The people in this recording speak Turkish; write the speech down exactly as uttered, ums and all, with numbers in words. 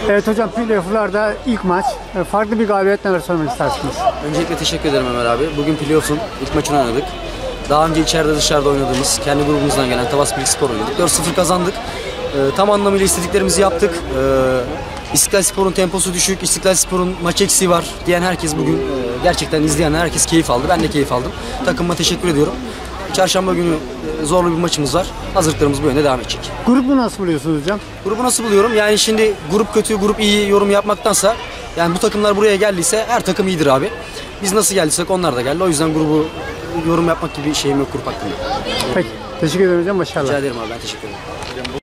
Evet hocam, playoff'larda ilk maç. Farklı bir galibiyet, neler söylemek istersiniz? Öncelikle teşekkür ederim Ömer abi. Bugün playoff'un ilk maçını oynadık. Daha önce içeride dışarıda oynadığımız, kendi grubumuzdan gelen Tavas Birlikspor oynadık. dört sıfır kazandık. Ee, tam anlamıyla istediklerimizi yaptık. Ee, İstiklal Spor'un temposu düşük, İstiklal Spor'un maç eksiği var diyen herkes bugün, e, gerçekten izleyen herkes keyif aldı. Ben de keyif aldım. Takımıma teşekkür ediyorum. Çarşamba günü e, zorlu bir maçımız var. Hazırlıklarımız bu yönde devam edecek. Grubu nasıl buluyorsunuz hocam? Grubu nasıl buluyorum? Yani şimdi grup kötü, grup iyi yorum yapmaktansa, yani bu takımlar buraya geldiyse her takım iyidir abi. Biz nasıl geldiysek onlar da geldi. O yüzden grubu yorum yapmak gibi bir şeyim yok grup hakkında. Peki, teşekkür ederim hocam, başarılar. Rica ederim abi, ben teşekkür ederim.